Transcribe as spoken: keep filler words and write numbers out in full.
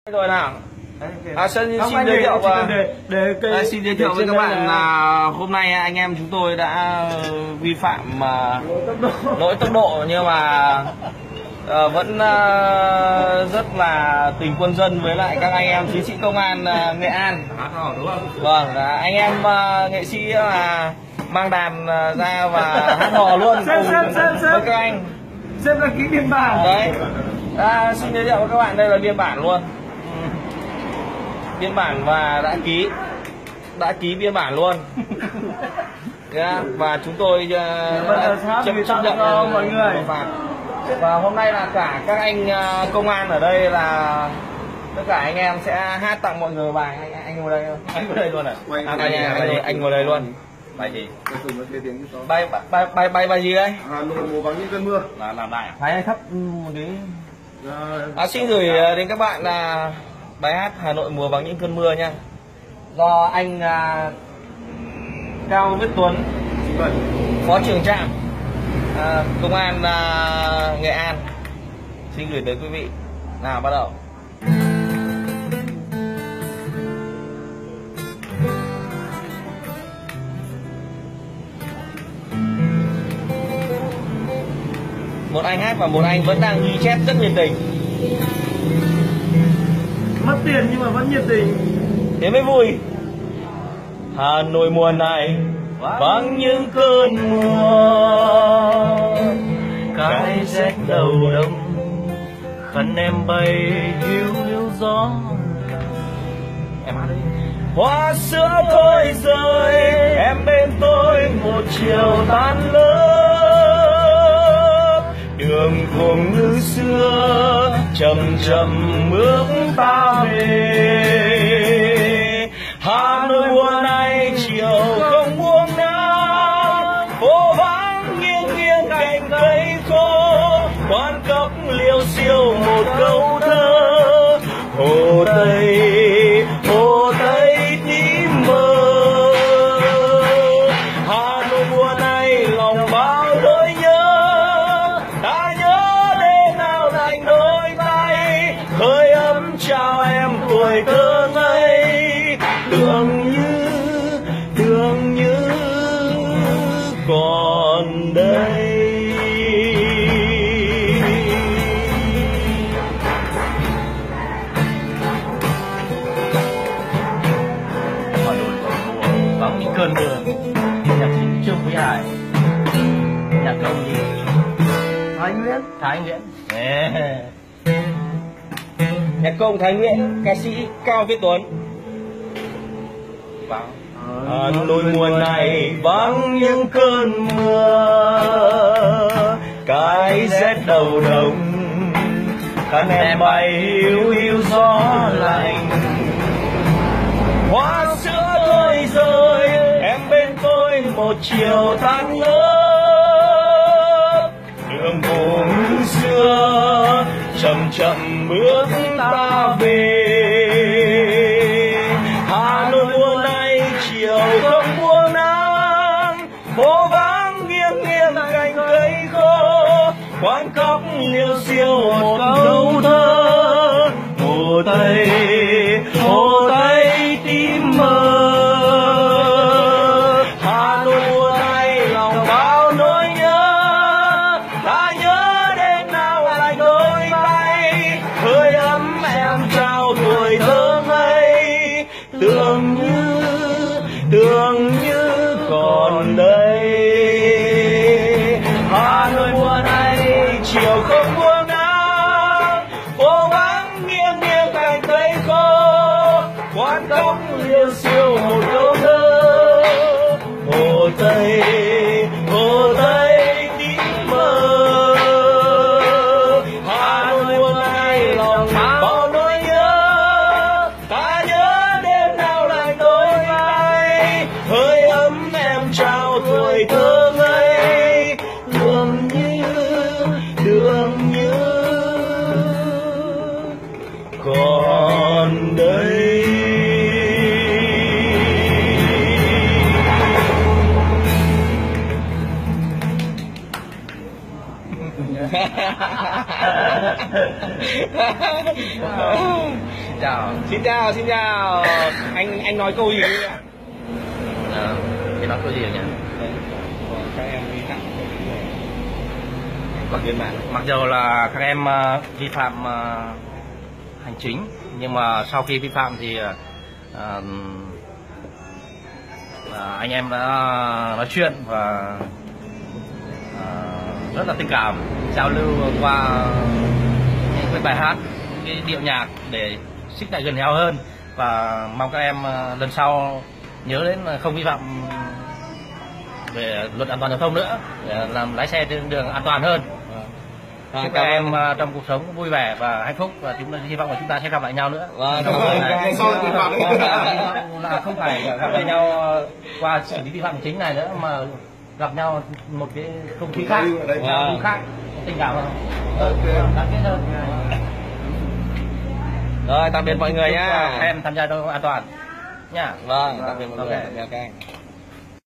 Rồi nào. À, xin, xin giới thiệu và để, để, để, à, xin giới thiệu với các bạn là hôm nay anh em chúng tôi đã vi phạm mà lỗi tốc độ, nhưng mà uh, vẫn uh, rất là tình quân dân với lại các anh em chiến sĩ công an uh, Nghệ An. Vâng, uh, anh em uh, nghệ sĩ là uh, mang đàn uh, ra và hát hò luôn xem, xem, xem, xem. với các anh. Xem là ký biên bản. Đấy. À, xin giới thiệu với các bạn, đây là biên bản luôn. Biên bản và đã ký đã ký biên bản luôn. Yeah, và chúng tôi uh, chấp, chấp nhận mọi người. Và, và hôm nay là cả các anh uh, công an ở đây, là tất cả anh em sẽ hát tặng mọi người bài. Anh anh ngồi đây không? Anh ngồi đây luôn à? à anh, anh, anh, anh ngồi đây luôn. Bài gì? Bài bài bài bài bài gì đây? Hà Nội mùa vắng những cơn mưa. Là làm lại. Phải thấp một tí. À, xin gửi đến các bạn là bài hát Hà Nội mùa vắng những cơn mưa nha, do anh à, Cao Viết Tuấn, phó trưởng trạm à, công an à, Nghệ An, xin gửi tới quý vị. Nào, bắt đầu. Một anh hát và một anh vẫn đang ghi chép rất nhiệt tình. Mất tiền nhưng mà vẫn nhiệt tình, thế mới vui. Hà Nội mùa này vắng những cơn mưa, cái rét đầu đông, khăn em bay hiu hiu gió. Em hát đi. Hoa sữa thôi rơi, em bên tôi một chiều tan lớp, đường cùng như xưa chậm chậm bước ta về. Hà Nội mùa này chiều không buông nắng, phố vắng nghiêng nghiêng cành cây khô, quán cóc liêu xiêu một câu thơ. Hồ Tây, Hồ Tây tím mơ. Hà Nội mùa này lòng bao nỗi nhớ, ta nhớ đêm nào lạnh đôi tay, hơi ấm chào em tuổi thơ ngây. Tưởng như, tưởng như còn đây. Hà Nội mùa vắng những cơn mưa. Nhạc sĩ Trương Quý Hải, nhạc công gì? Thái Nguyễn. Thái Nguyễn. Yeah. Nhạc công Thái Nguyễn, ca sĩ Cao Viết Tuấn. Hà Nội mùa này vắng những cơn mưa, cái rét đầu đông, khăn em bay hiu hiu gió lạnh. Hoa sữa thôi rơi, em bên tôi một chiều tan lớp, đường phố như xưa chậm chậm bước ta về. Hà Nội mùa này chiều không buông nắng, phố vắng nghiêng nghiêng cành cây khô, quán cóc liêu xiêu một câu thơ. Hồ Tây, Hồ Tây tím mơ. Hà Nội mùa này lòng bao nỗi nhớ, ta nhớ đêm nào lạnh đôi tay, hơi ấm em trao tuổi thơ ngây. Tưởng như, tưởng như còn đây. Hà Nội mùa này chiều không buông nắng, phố vắng nghiêng nghiêng cành cây khô, quán cóc liêu xiêu một câu thơ. Hồ Tây, Hồ Tây tím mơ. Hà Nội mùa này lòng bao nỗi nhớ, ta nhớ đêm nào lạnh đôi tay, hơi ấm em trao tuổi thơ ngây. Tưởng như, tưởng như còn đây. chào. Xin chào, xin chào. Anh anh nói câu gì đấy ạ? À, thì nói câu gì nhỉ? Các em vi phạm Mặc, mặc dù là các em uh, vi phạm uh, hành chính, nhưng mà sau khi vi phạm thì uh, uh, anh em đã nói chuyện và uh, rất là tình cảm, giao lưu qua những cái bài hát, cái điệu nhạc để xích lại gần nhau hơn, và mong các em uh, lần sau nhớ đến không vi phạm về luật an toàn giao thông nữa, để làm lái xe trên đường an toàn hơn. À, chúc các em uh, trong cuộc sống vui vẻ và hạnh phúc, và chúng ta hy vọng là chúng ta sẽ gặp lại nhau nữa. Vâng, cảm ơn. Là không phải gặp lại nhau qua xử lý vi phạm hành chính này nữa, mà gặp nhau một cái không khí khác, không khí khác, tình cảm hơn, gắn kết hơn. Rồi, tạm biệt mọi người nhá. Em tham gia giao thông an toàn nhá. Vâng, tạm biệt mọi người. Okay. Chào các anh.